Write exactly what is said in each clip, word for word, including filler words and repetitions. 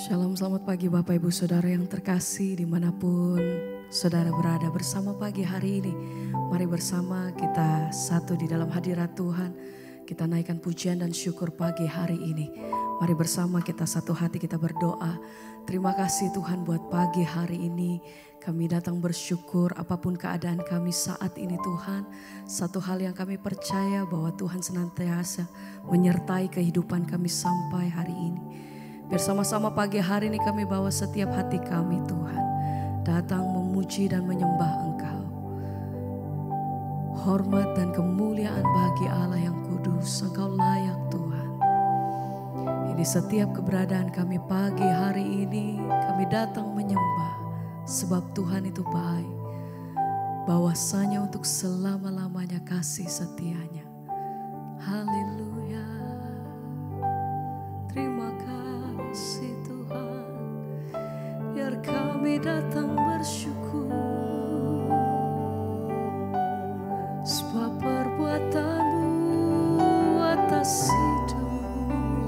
Shalom, selamat pagi Bapak Ibu Saudara yang terkasih dimanapun Saudara berada bersama pagi hari ini. Mari bersama kita satu di dalam hadirat Tuhan. Kita naikkan pujian dan syukur pagi hari ini. Mari bersama kita satu hati kita berdoa. Terima kasih Tuhan buat pagi hari ini. Kami datang bersyukur apapun keadaan kami saat ini Tuhan. Satu hal yang kami percaya bahwa Tuhan senantiasa menyertai kehidupan kami sampai hari ini. Bersama-sama pagi hari ini kami bawa setiap hati kami Tuhan. Datang memuji dan menyembah Engkau. Hormat dan kemuliaan bagi Allah yang kudus. Engkau layak Tuhan. Ini setiap keberadaan kami pagi hari ini. Kami datang menyembah. Sebab Tuhan itu baik. Bahwasanya untuk selama-lamanya kasih setianya. Haleluya. Terima kasih Tuhan. Biar kami datang bersyukur. Sebab perbuatan-Mu atas hidup.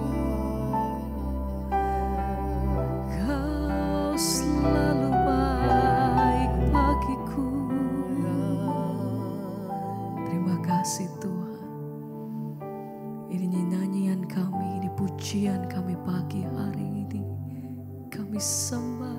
Kau selalu baik bagiku. Terima kasih Tuhan. Ini nyanyian kami, ini pujian kami pagi hari ini. Kami sembah,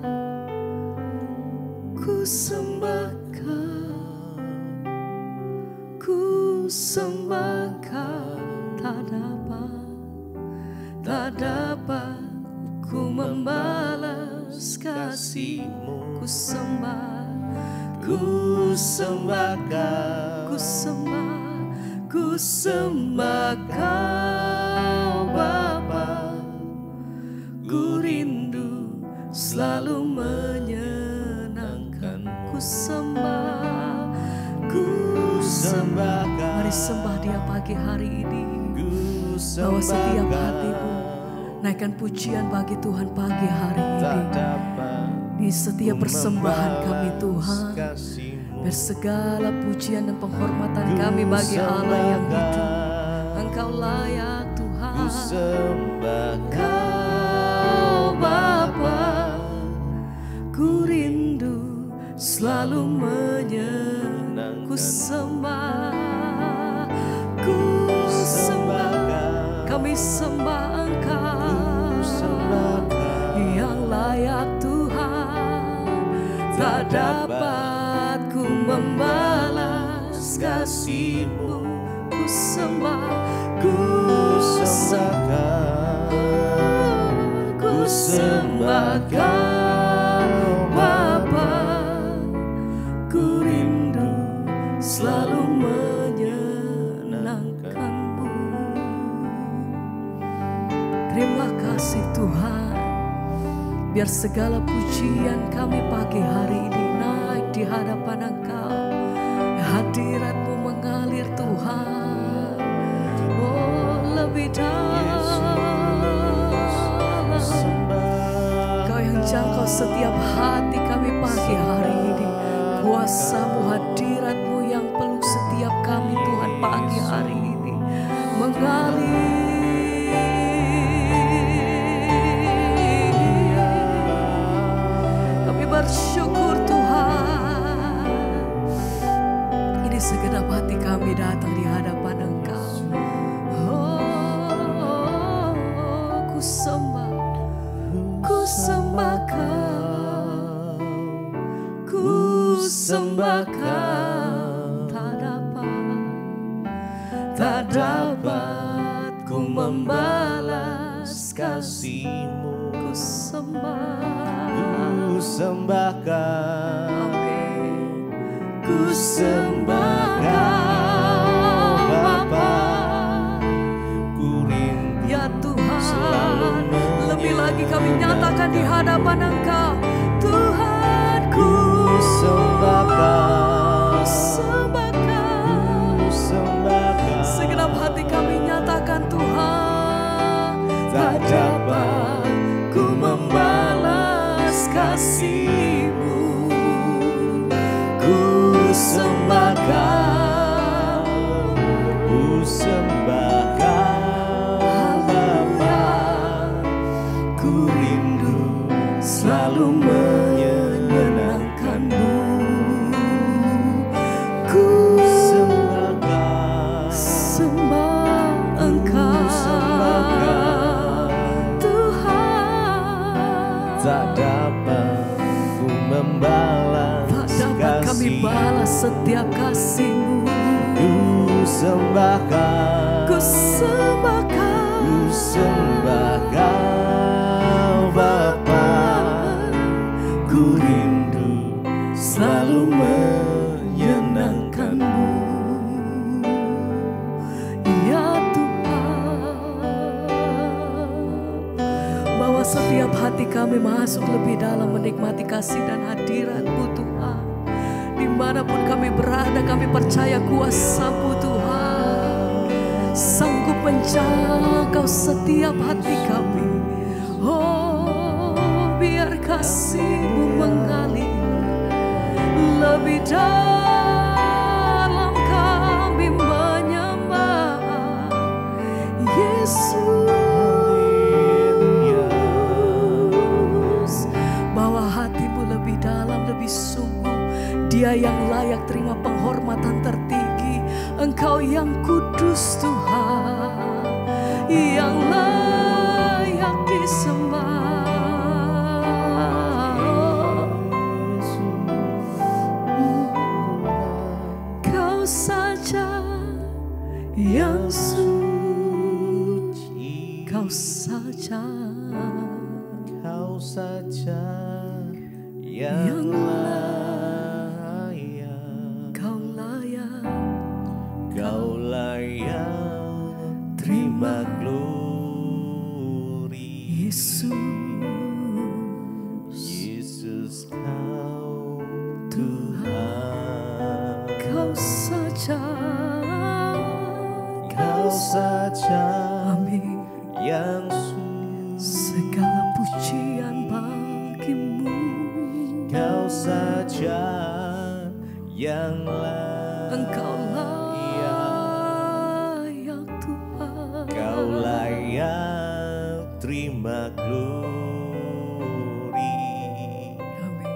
ku sembah Kau, ku sembah Kau. Tak dapat, tak dapat ku membalas kasih-Mu. Ku sembah, ku sembah Kau, ku sembah, ku sembah Kau Bapa. Ku rindu selalu menyenangkan. Ku sembah, ku sembah Kau. Mari sembah Dia pagi hari ini. Bawa setiap hatimu, naikkan pujian bagi Tuhan pagi hari ini. Di setiap persembahan kami Tuhan, bersegala pujian dan penghormatan kami bagi Allah yang hidup. Engkau layak Tuhan. Ku sembah Kau Bapa. Ku rindu selalu menyenangkan. Ku sembah, ku sembah, kami sembah Engkau yang layak Tuhan. Tak dapat ku membalas kasih-Mu. Ku sembah, ku sembah, ku sembah Kau Bapa. Ku rindu selalu menyenangkan-Mu. Terima kasih Tuhan. Biar segala pujian kami pagi hari ini naik di hadapan Engkau. Hadirat-Mu mengalir Tuhan. Oh lebih dalam. Kau yang jangkau setiap hati kami pagi hari ini. Kuasa-Mu, hadirat-Mu yang peluk setiap kami Tuhan pagi hari ini. Mengalir. Bersyukur Tuhan. Ini segenap hati kami datang di hadapan Engkau. Oh, ku sembah, ku sembah Kau, ku sembah Kau. Tak dapat, tak dapat ku membalas kasih-Mu. Ku sembah, ku sembah Kau, ku sembah Kau Bapa. Ku rindu ya Tuhan, lebih lagi kami nyatakan di hadapan Engkau Tuhan. Ku sembah Kau, sembah Kau, sembah Kau. Segenap hati kami nyatakan Tuhan. Tak dapat ku membalas kasih-Mu. Ku sembah Kau, ku sembah Kau Bapa. Ku rindu sembahkan, ku sembahkan, ku sembahkan Bapa. Ku rindu selalu menyenangkan-Mu, ya Tuhan. Bawa setiap hati kami masuk lebih dalam menikmati kasih dan hadirat-Mu Tuhan. Dimanapun kami berada, kami percaya kuasa-Mu Tuhan sanggup menjangkau setiap hati kami. Oh, biar kasih-Mu mengalir lebih dalam, kami menyembah Yesus. Bawa hati-Mu lebih dalam, lebih sungguh. Dia yang layak terima penghormatan tertinggi. Engkau yang kudus Tuhan, yang layak disembah. Kau saja yang suci, Kau saja, Kau saja yang, yang layak, Kau layak, Kau layak terima glori. Yesus, Yesus Kau Tuhan, Kau saja, Kau saja amin. yang suci, Segala pujian bagi-Mu. Kau saja yang layak, Engkau layak Tuhan, Kau layak terima glori. amin.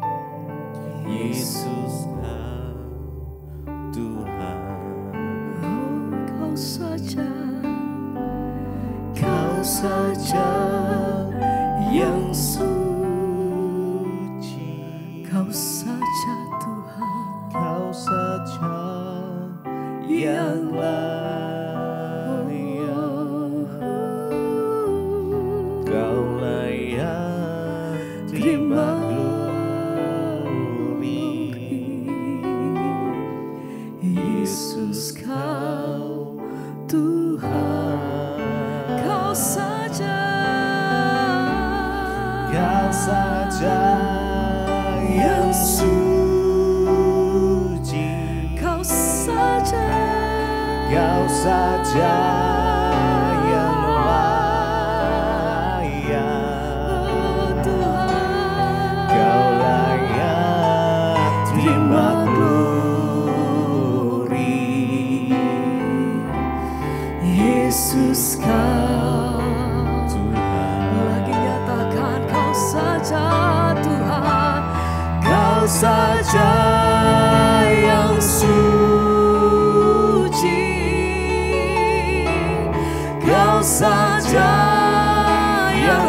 Yesus Kau Tuhan, Oh, Kau saja, Kau saja yang suci, Kau saja Tuhan, Kau saja yang layak, Kau layak terima glori. Yesus Kau Tuhan, Kau saja, Kau saja yang suci, Kau saja, Kau saja yang layak, oh Tuhan, Kau layak terima glori. Yesus Kau Tuhan, lagi nyatakan Kau saja Tuhan, Kau saja yang suci, Kau saja yang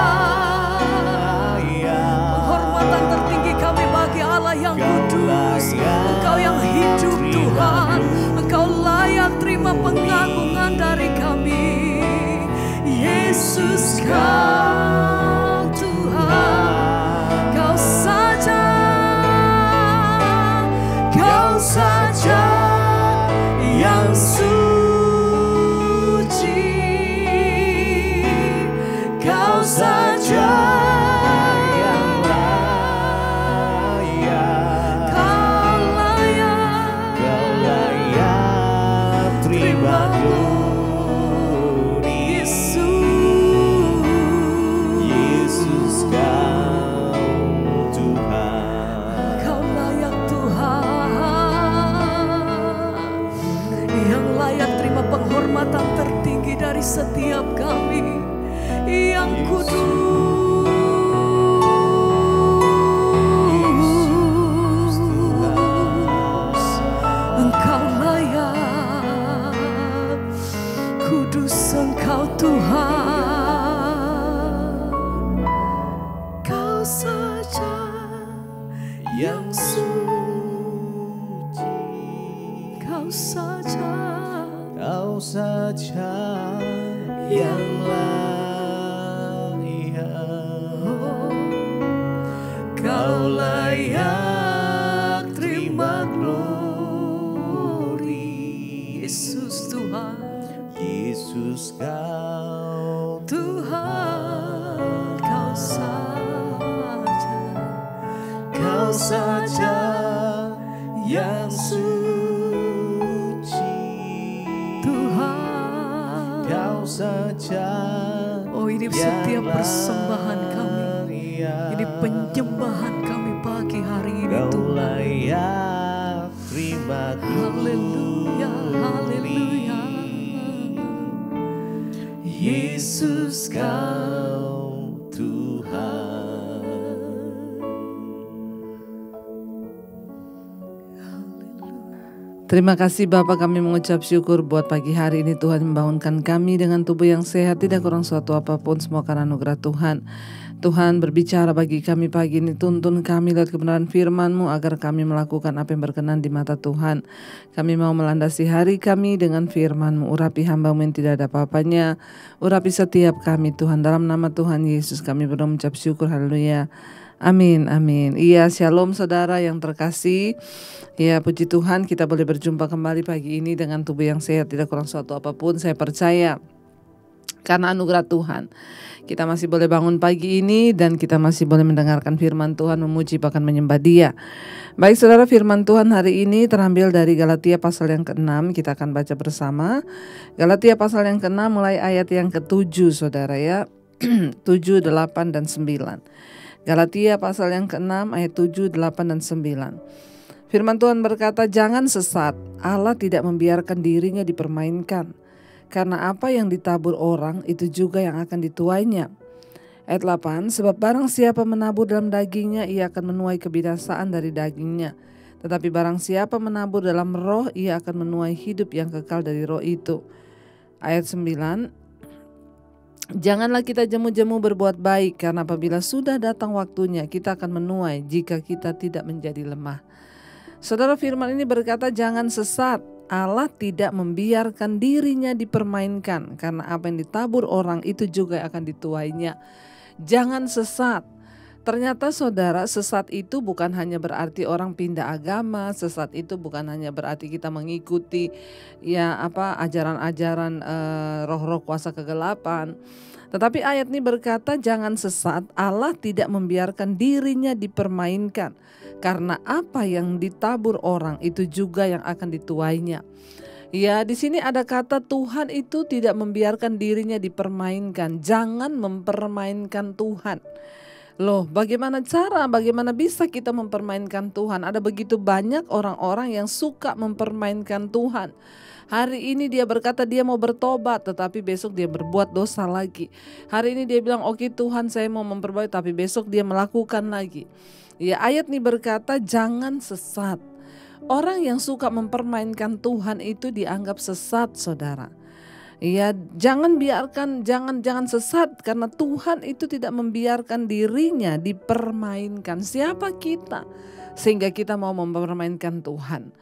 layak. penghormatan tertinggi kami bagi Allah yang kudus. Engkau yang hidup Tuhan, Engkau layak terima pengagungan dari kami. Yesus Kau Tuhan, Kau saja, Kau saja yang suci, Kau saja yang layak, Kau layak Kau layak terima glori. Yesus, Yesus Kau Tuhan, Kau layak Tuhan, yang layak terima penghormatan tertinggi dari setiap kami, yang kudus. Engkau layak, kudus Engkau Tuhan, Kau saja yang suci, Kau saja Kau saja yang layak, Kau layak terima glory. Yesus Tuhan, Yesus Kau Tuhan, Kau saja, Kau saja yang suci, Tuhan. Kau saja. Oh, ini setiap persembahan kami, ini penyembahan kami pagi hari ini, Kau Tuhan. layak terima Haleluya, haleluya. Yesus Kau Tuhan. Terima kasih Bapa, kami mengucap syukur buat pagi hari ini. Tuhan membangunkan kami dengan tubuh yang sehat, tidak kurang suatu apapun, semua karena anugerah Tuhan. Tuhan berbicara bagi kami pagi ini, tuntun kami lewat kebenaran firman-Mu agar kami melakukan apa yang berkenan di mata Tuhan. Kami mau melandasi hari kami dengan firman-Mu. Urapi hamba-Mu yang tidak ada apa-apanya, urapi setiap kami Tuhan. Dalam nama Tuhan Yesus kami berdoa mengucap syukur, haleluya. Amin, amin. Iya, shalom saudara yang terkasih. Ya, puji Tuhan kita boleh berjumpa kembali pagi ini dengan tubuh yang sehat, tidak kurang suatu apapun. Saya percaya karena anugerah Tuhan kita masih boleh bangun pagi ini dan kita masih boleh mendengarkan firman Tuhan, memuji bahkan menyembah Dia. Baik saudara, firman Tuhan hari ini terambil dari Galatia pasal yang keenam. Kita akan baca bersama Galatia pasal yang keenam mulai ayat yang ketujuh saudara ya. tujuh, delapan dan sembilan. Galatia pasal yang keenam ayat tujuh, delapan dan sembilan. Firman Tuhan berkata, jangan sesat, Allah tidak membiarkan dirinya dipermainkan. Karena apa yang ditabur orang itu juga yang akan dituainya. Ayat delapan, sebab barang siapa menabur dalam dagingnya, ia akan menuai kebinasaan dari dagingnya. Tetapi barang siapa menabur dalam roh, ia akan menuai hidup yang kekal dari roh itu. Ayat sembilan, janganlah kita jemu-jemu berbuat baik, karena apabila sudah datang waktunya, kita akan menuai jika kita tidak menjadi lemah. Saudara, firman ini berkata jangan sesat. Allah tidak membiarkan dirinya dipermainkan, karena apa yang ditabur orang itu juga akan dituainya. Jangan sesat. Ternyata saudara, sesat itu bukan hanya berarti orang pindah agama, sesat itu bukan hanya berarti kita mengikuti ya apa ajaran-ajaran eh, roh-roh kuasa kegelapan. Tetapi ayat ini berkata jangan sesat, Allah tidak membiarkan dirinya dipermainkan. Karena apa yang ditabur orang itu juga yang akan dituainya. Ya, di sini ada kata Tuhan itu tidak membiarkan dirinya dipermainkan. Jangan mempermainkan Tuhan. Loh, bagaimana cara, bagaimana bisa kita mempermainkan Tuhan? Ada begitu banyak orang-orang yang suka mempermainkan Tuhan. Hari ini dia berkata dia mau bertobat, tetapi besok dia berbuat dosa lagi. Hari ini dia bilang oke Tuhan saya mau memperbaiki, tapi besok dia melakukan lagi. Ya, ayat ini berkata jangan sesat. Orang yang suka mempermainkan Tuhan itu dianggap sesat saudara. Ya, jangan biarkan, jangan jangan sesat, karena Tuhan itu tidak membiarkan dirinya dipermainkan. Siapa kita sehingga kita mau mempermainkan Tuhan?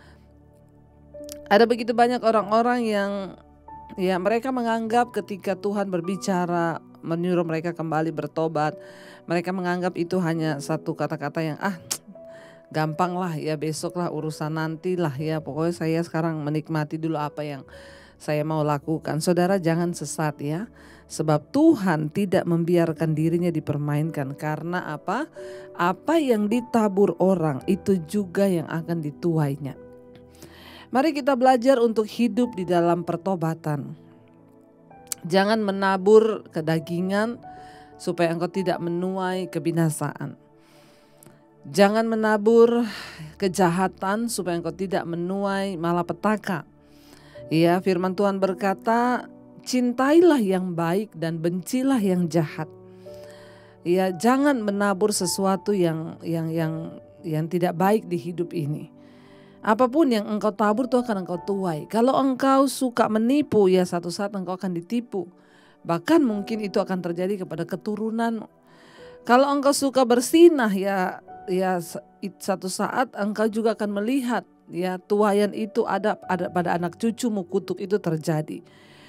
Ada begitu banyak orang-orang yang ya mereka menganggap ketika Tuhan berbicara menyuruh mereka kembali bertobat, mereka menganggap itu hanya satu kata-kata yang ah gampang lah ya, besok lah urusan nanti lah ya, pokoknya saya sekarang menikmati dulu apa yang saya mau lakukan. Saudara, jangan sesat ya, sebab Tuhan tidak membiarkan dirinya dipermainkan. Karena apa? Apa yang ditabur orang itu juga yang akan dituainya. Mari kita belajar untuk hidup di dalam pertobatan. Jangan menabur kedagingan supaya engkau tidak menuai kebinasaan. Jangan menabur kejahatan supaya engkau tidak menuai malapetaka. Ya, firman Tuhan berkata, cintailah yang baik dan bencilah yang jahat. Ya, jangan menabur sesuatu yang yang yang yang tidak baik di hidup ini. Apapun yang engkau tabur itu akan engkau tuai. Kalau engkau suka menipu, ya satu saat engkau akan ditipu. Bahkan mungkin itu akan terjadi kepada keturunanmu. Kalau engkau suka bersinah, ya ya satu saat engkau juga akan melihat ya tuaian itu ada, ada pada anak cucumu, kutuk itu terjadi.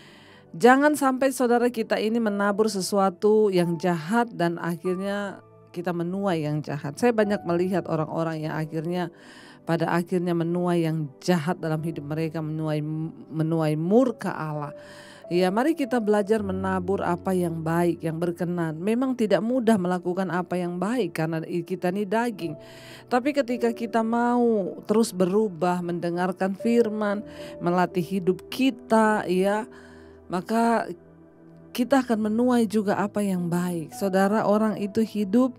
Jangan sampai saudara kita ini menabur sesuatu yang jahat dan akhirnya kita menuai yang jahat. Saya banyak melihat orang-orang yang akhirnya pada akhirnya menuai yang jahat dalam hidup mereka, menuai menuai murka Allah. Ya, mari kita belajar menabur apa yang baik, yang berkenan. Memang tidak mudah melakukan apa yang baik karena kita ini daging. Tapi ketika kita mau terus berubah, mendengarkan firman, melatih hidup kita, ya, maka kita akan menuai juga apa yang baik. Saudara, orang itu hidup,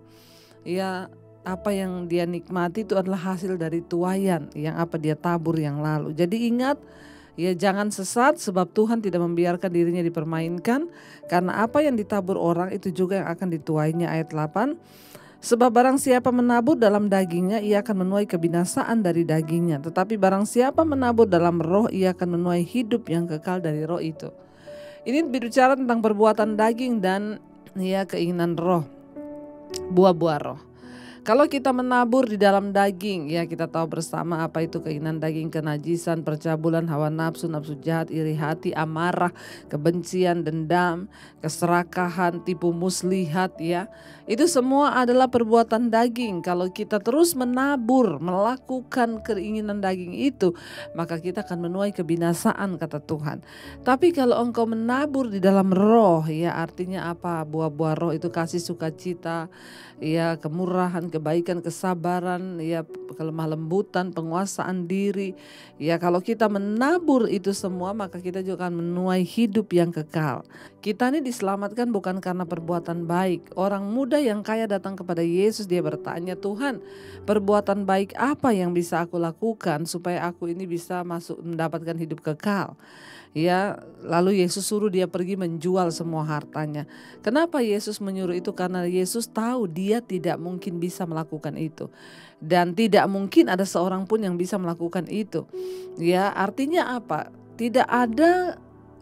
ya, apa yang dia nikmati itu adalah hasil dari tuaian yang apa dia tabur yang lalu. Jadi ingat, ya, jangan sesat sebab Tuhan tidak membiarkan dirinya dipermainkan, karena apa yang ditabur orang itu juga yang akan dituainya. Ayat delapan, sebab barang siapa menabur dalam dagingnya ia akan menuai kebinasaan dari dagingnya, tetapi barang siapa menabur dalam roh ia akan menuai hidup yang kekal dari roh itu. Ini berbicara tentang perbuatan daging dan, ya, keinginan roh, buah-buah roh. Kalau kita menabur di dalam daging, ya, kita tahu bersama apa itu keinginan daging: kenajisan, percabulan, hawa nafsu, nafsu jahat, iri hati, amarah, kebencian, dendam, keserakahan, tipu muslihat, ya. Itu semua adalah perbuatan daging. Kalau kita terus menabur, melakukan keinginan daging itu, maka kita akan menuai kebinasaan, kata Tuhan. Tapi kalau engkau menabur di dalam roh, ya, artinya apa? Buah-buah roh itu kasih, sukacita, ya, kemurahan, kebaikan, kesabaran, ya, kelemah lembutan, penguasaan diri. Ya, kalau kita menabur itu semua, maka kita juga akan menuai hidup yang kekal. Kita ini diselamatkan bukan karena perbuatan baik. Orang muda yang kaya datang kepada Yesus, dia bertanya, Tuhan, perbuatan baik apa yang bisa aku lakukan supaya aku ini bisa masuk mendapatkan hidup kekal? Ya, lalu Yesus suruh dia pergi menjual semua hartanya. Kenapa Yesus menyuruh itu? Karena Yesus tahu dia tidak mungkin bisa melakukan itu. Dan tidak mungkin ada seorang pun yang bisa melakukan itu. Ya, artinya apa? Tidak ada,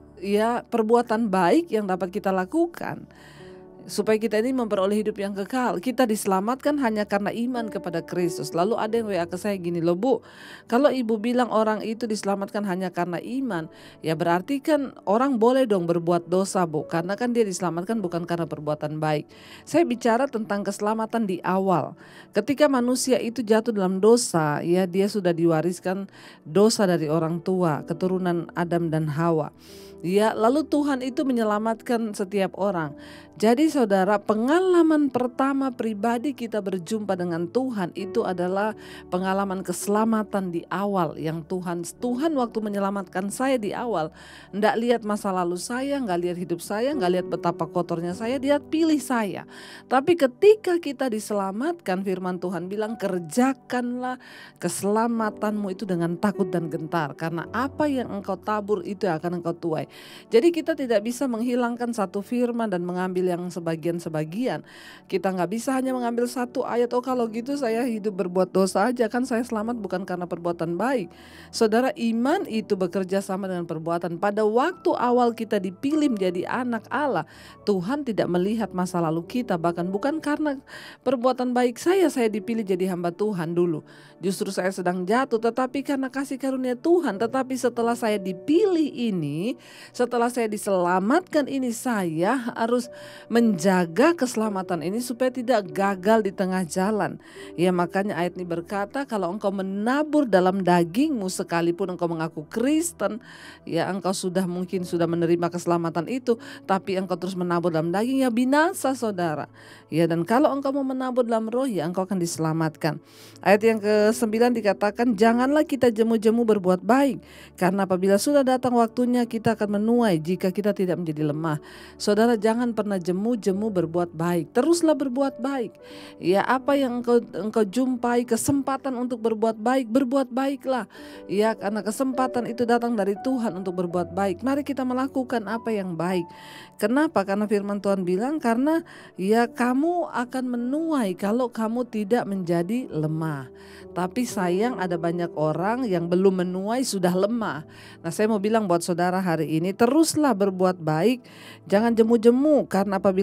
ya, perbuatan baik yang dapat kita lakukan supaya kita ini memperoleh hidup yang kekal. Kita diselamatkan hanya karena iman kepada Kristus. Lalu ada yang W A ke saya gini, loh Bu, kalau ibu bilang orang itu diselamatkan hanya karena iman, ya berarti kan orang boleh dong berbuat dosa, Bu, karena kan dia diselamatkan bukan karena perbuatan baik. Saya bicara tentang keselamatan di awal. Ketika manusia itu jatuh dalam dosa, ya, dia sudah diwariskan dosa dari orang tua, keturunan Adam dan Hawa. Ya, lalu Tuhan itu menyelamatkan setiap orang. Jadi saudara, pengalaman pertama pribadi kita berjumpa dengan Tuhan itu adalah pengalaman keselamatan di awal yang Tuhan Tuhan waktu menyelamatkan saya di awal. Nggak lihat masa lalu saya, nggak lihat hidup saya, nggak lihat betapa kotornya saya, dia pilih saya. Tapi ketika kita diselamatkan, firman Tuhan bilang, kerjakanlah keselamatanmu itu dengan takut dan gentar, karena apa yang engkau tabur itu akan engkau tuai. Jadi kita tidak bisa menghilangkan satu firman dan mengambil yang sebagian-sebagian. Kita nggak bisa hanya mengambil satu ayat, oh kalau gitu saya hidup berbuat dosa aja, kan saya selamat bukan karena perbuatan baik. Saudara, iman itu bekerja sama dengan perbuatan. Pada waktu awal kita dipilih menjadi anak Allah, Tuhan tidak melihat masa lalu kita, bahkan bukan karena perbuatan baik saya, saya dipilih jadi hamba Tuhan dulu. Justru saya sedang jatuh, tetapi karena kasih karunia Tuhan. Tetapi setelah saya dipilih ini, setelah saya diselamatkan ini, saya harus menjaga keselamatan ini supaya tidak gagal di tengah jalan. Ya, makanya ayat ini berkata, kalau engkau menabur dalam dagingmu, sekalipun engkau mengaku Kristen, ya engkau sudah mungkin sudah menerima keselamatan itu, tapi engkau terus menabur dalam daging, ya binasa saudara. Ya, dan kalau engkau mau menabur dalam roh, ya engkau akan diselamatkan. Ayat yang ke sembilan dikatakan, janganlah kita jemu-jemu berbuat baik, karena apabila sudah datang waktunya kita akan menuai jika kita tidak menjadi lemah. Saudara, jangan pernah jemu-jemu berbuat baik, teruslah berbuat baik. Ya, apa yang engkau engkau jumpai kesempatan untuk berbuat baik, berbuat baiklah. Ya, karena kesempatan itu datang dari Tuhan untuk berbuat baik. Mari kita melakukan apa yang baik. Kenapa? Karena firman Tuhan bilang, karena ya kamu akan menuai kalau kamu tidak menjadi lemah. Tapi sayang, ada banyak orang yang belum menuai sudah lemah. Nah, saya mau bilang buat saudara hari ini, teruslah berbuat baik, jangan jemu-jemu, karena apabila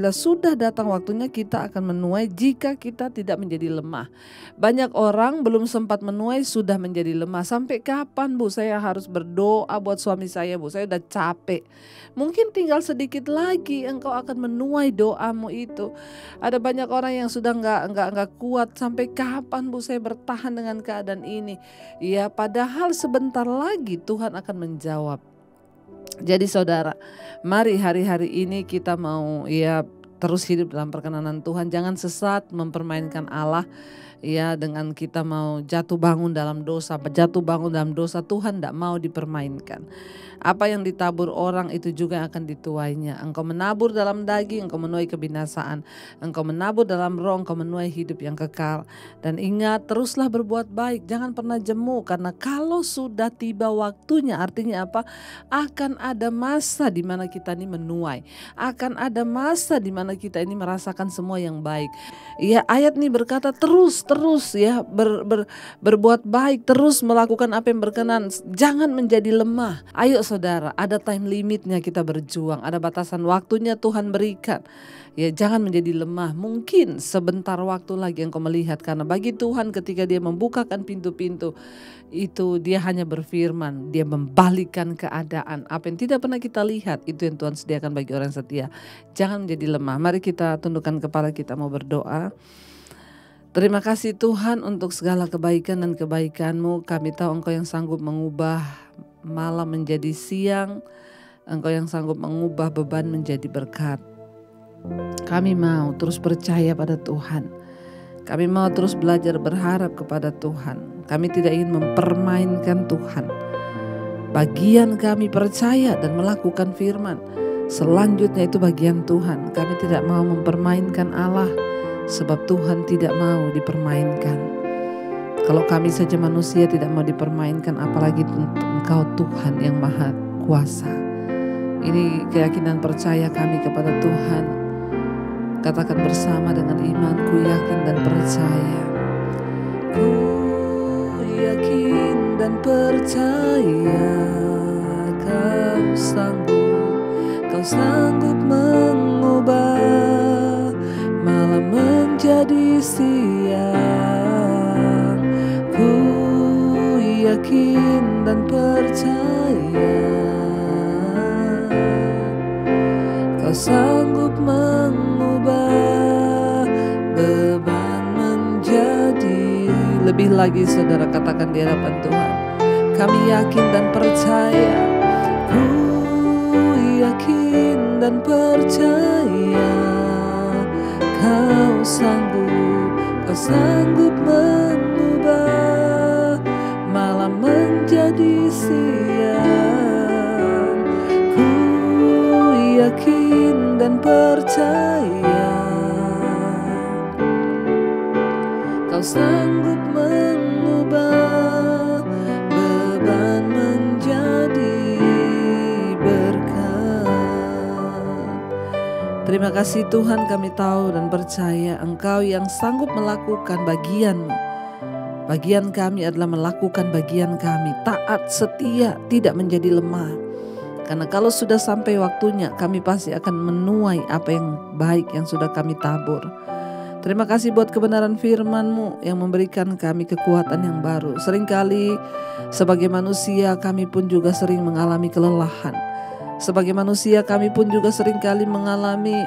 apabila sudah datang waktunya kita akan menuai jika kita tidak menjadi lemah. Banyak orang belum sempat menuai sudah menjadi lemah. Sampai kapan Bu saya harus berdoa buat suami saya Bu? Saya udah capek. Mungkin tinggal sedikit lagi engkau akan menuai doamu itu. Ada banyak orang yang sudah nggak nggak nggak kuat. Sampai kapan Bu saya bertahan dengan keadaan ini? Ya padahal sebentar lagi Tuhan akan menjawab. Jadi saudara, mari hari-hari ini kita mau ya terus hidup dalam perkenanan Tuhan. Jangan sesat mempermainkan Allah ya dengan kita mau jatuh bangun dalam dosa. Jatuh bangun dalam dosa Tuhan tidak mau dipermainkan. Apa yang ditabur orang itu juga akan dituainya. Engkau menabur dalam daging, engkau menuai kebinasaan. Engkau menabur dalam roh, engkau menuai hidup yang kekal. Dan ingat, teruslah berbuat baik. Jangan pernah jemu, karena kalau sudah tiba waktunya, artinya apa? Akan ada masa di mana kita ini menuai. Akan ada masa di mana kita ini merasakan semua yang baik. Ya, ayat ini berkata terus, terus ya ber, ber, berbuat baik, terus melakukan apa yang berkenan. Jangan menjadi lemah. Ayo saudara, ada time limitnya kita berjuang, ada batasan waktunya Tuhan berikan. Ya jangan menjadi lemah, mungkin sebentar waktu lagi engkau melihat, karena bagi Tuhan ketika dia membukakan pintu-pintu itu dia hanya berfirman, dia membalikkan keadaan. Apa yang tidak pernah kita lihat itu yang Tuhan sediakan bagi orang setia. Jangan menjadi lemah. Mari kita tundukkan kepala, kita mau berdoa. Terima kasih Tuhan untuk segala kebaikan dan kebaikan-Mu. Kami tahu Engkau yang sanggup mengubah malam menjadi siang. Engkau yang sanggup mengubah beban menjadi berkat. Kami mau terus percaya pada Tuhan. Kami mau terus belajar berharap kepada Tuhan. Kami tidak ingin mempermainkan Tuhan. Bagian kami percaya dan melakukan firman. Selanjutnya itu bagian Tuhan. Kami tidak mau mempermainkan Allah, sebab Tuhan tidak mau dipermainkan. Kalau kami saja manusia tidak mau dipermainkan, apalagi untuk Engkau Tuhan yang Maha Kuasa. Ini keyakinan percaya kami kepada Tuhan. Katakan bersama dengan imanku, yakin dan percaya. Ku yakin dan percaya Kau sanggup, Kau sanggup mengubah malam menjadi siang. Ku yakin dan percaya Kau sanggup mengubah beban menjadi lebih lagi. Saudara katakan di hadapan Tuhan, kami yakin dan percaya. Ku yakin dan percaya Kau sanggup, Kau sanggup mengubah malam menjadi siang. Ku yakin dan percaya Kau sanggup mengubah beban menjadi berkat. Terima kasih Tuhan, kami tahu dan percaya Engkau yang sanggup melakukan bagian-Mu. Bagian kami adalah melakukan bagian kami, taat, setia, tidak menjadi lemah. Karena kalau sudah sampai waktunya, kami pasti akan menuai apa yang baik yang sudah kami tabur. Terima kasih buat kebenaran firman-Mu yang memberikan kami kekuatan yang baru. Seringkali sebagai manusia kami pun juga sering mengalami kelelahan. Sebagai manusia kami pun juga seringkali mengalami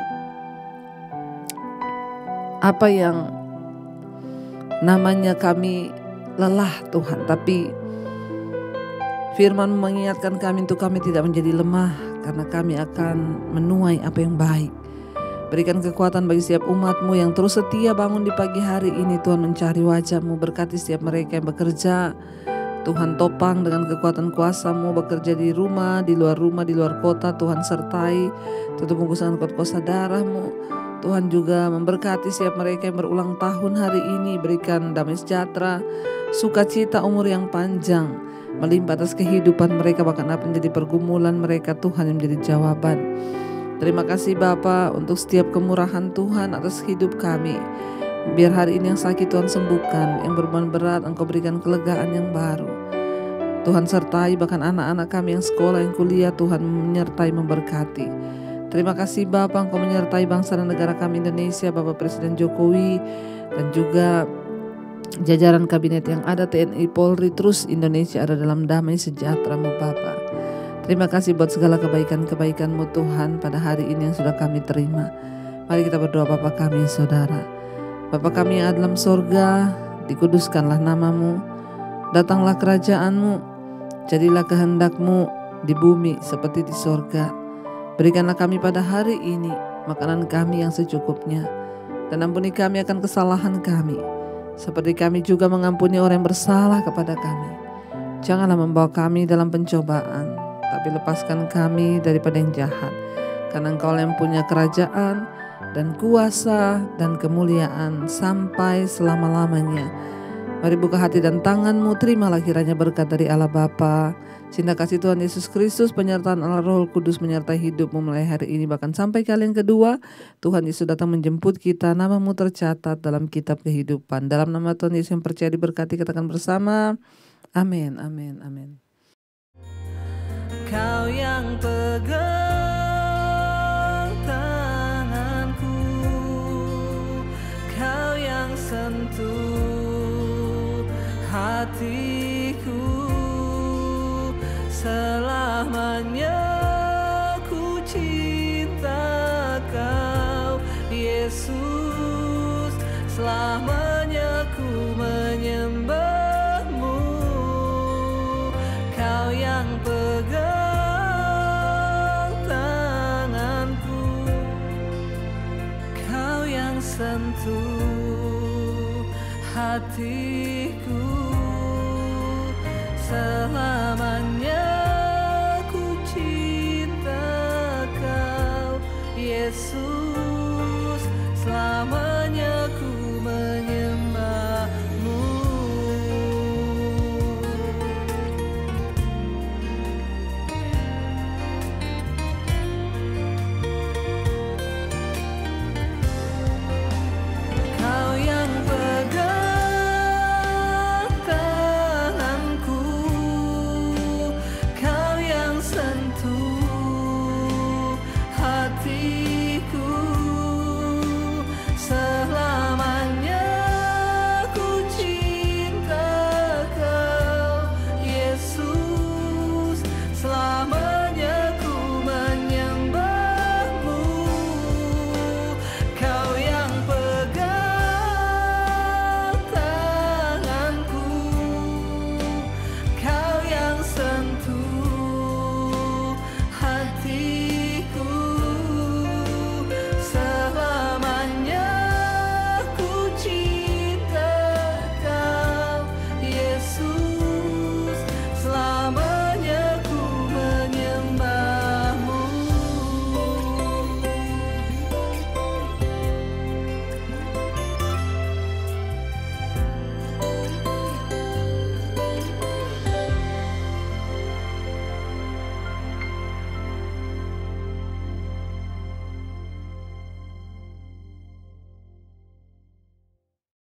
apa yang namanya kami lelah Tuhan. Tapi firman mengingatkan kami untuk kami tidak menjadi lemah, karena kami akan menuai apa yang baik. Berikan kekuatan bagi setiap umat-Mu yang terus setia bangun di pagi hari ini. Tuhan mencari wajah-Mu, berkati setiap mereka yang bekerja. Tuhan topang dengan kekuatan kuasa-Mu, bekerja di rumah, di luar rumah, di luar kota. Tuhan sertai, tutup bungkus dengan kuasa darah-Mu. Tuhan juga memberkati setiap mereka yang berulang tahun hari ini. Berikan damai sejahtera, sukacita, umur yang panjang, melimpah atas kehidupan mereka, bahkan apa yang menjadi pergumulan mereka, Tuhan yang menjadi jawaban. Terima kasih Bapa untuk setiap kemurahan Tuhan atas hidup kami. Biar hari ini yang sakit Tuhan sembuhkan, yang beban berat Engkau berikan kelegaan yang baru. Tuhan sertai bahkan anak-anak kami yang sekolah, yang kuliah, Tuhan menyertai, memberkati. Terima kasih Bapa, Engkau menyertai bangsa dan negara kami Indonesia, Bapak Presiden Jokowi dan juga jajaran kabinet yang ada, T N I, Polri, terus Indonesia ada dalam damai sejahtera-Mu Bapa. Terima kasih buat segala kebaikan-kebaikan-Mu Tuhan pada hari ini yang sudah kami terima. Mari kita berdoa. Bapa kami saudara, Bapa kami yang ada dalam sorga, dikuduskanlah nama-Mu, datanglah kerajaan-Mu, jadilah kehendak-Mu di bumi seperti di sorga. Berikanlah kami pada hari ini makanan kami yang secukupnya, dan ampuni kami akan kesalahan kami, seperti kami juga mengampuni orang yang bersalah kepada kami. Janganlah membawa kami dalam pencobaan, tapi lepaskan kami daripada yang jahat. Karena Engkau yang punya kerajaan dan kuasa dan kemuliaan sampai selama-lamanya. Mari buka hati dan tangan-Mu, terimalah kiranya berkat dari Allah Bapa, cinta kasih Tuhan Yesus Kristus, penyertaan Allah Roh Kudus menyertai hidupmu mulai hari ini bahkan sampai kali yang kedua. Tuhan Yesus datang menjemput kita, nama-Mu tercatat dalam kitab kehidupan. Dalam nama Tuhan Yesus yang percaya diberkati, katakan bersama, amin, amin, amin. Kau yang pegang tanganku, Kau yang sentuh hatiku, selamanya ku cinta Kau Yesus, selamanya ku menyembah-Mu. Kau yang pegang tanganku, Kau yang sentuh hatiku, selamanya ku cinta Kau Yesus, selamanya ku menyembah-Mu. Kau yang pegang tanganku, Kau yang sentuh hati